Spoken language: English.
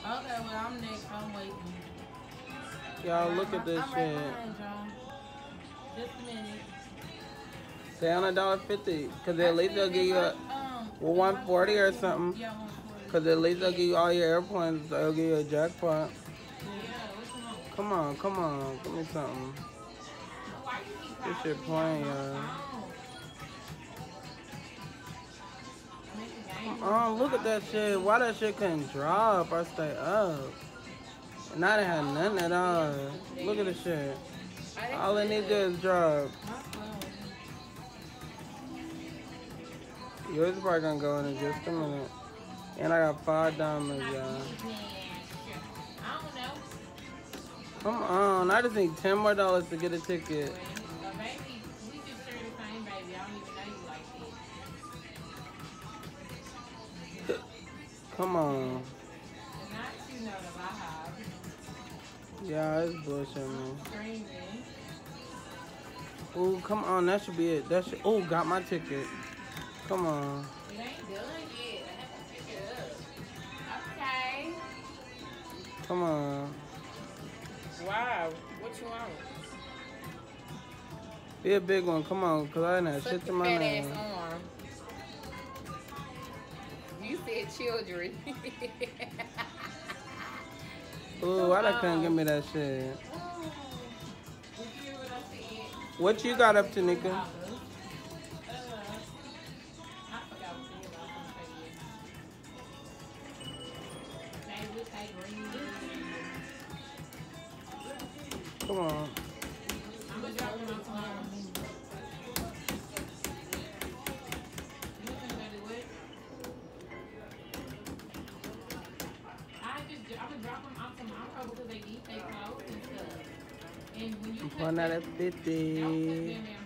well, I'm next. I'm waiting. Y'all look at this I'm right shit. behind y'all. Just a minute. Say on $1.50, cause at least they'll Actually, give if you I a 140 or something. yeah, 140. Cause at least they'll Yeah. give you all your airplanes. They'll give you a jackpot. Yeah, what you want? Come on, come on, give me something. Why you keep This calling shit me on playing, my y'all. phone? Make a game Come for me on, so look at I'll that get shit. it. Why that shit couldn't drop or stay up? And I didn't have nothing at Damn, all. Look at stupid this ass. shit. Oh, that's All I need to do good. is drop. My phone. Yours is probably gonna go in Yeah, just I a do. minute. And I got five It's diamonds, not y'all. music. I don't know. Come on, I just need $10 more to get a ticket. Well, baby, we just share the same baby. I don't even know you like Come on. that. Not you know the vibe. Yeah, it's bullshit, man. Screaming. Ooh, come on, that should be it. That should. Ooh, got my ticket. Come on. It ain't done yet. I have to pick it up. Okay. Come on. Wow. What you want? Be a big one. Come on, cause I didn't have Suck shit to your my fat ass name. arm. You said children. Ooh, Come why they couldn't give on. me that shit? Did you hear what I said? What you got up to, Nika? I forgot what you was going to say. They would say green. Come on. I'm going to drop them off tomorrow. You think that it would? I'm gonna drop them off tomorrow because they eat their clothes and stuff. And when you I'm cut pulling out that, at don't cut 50. them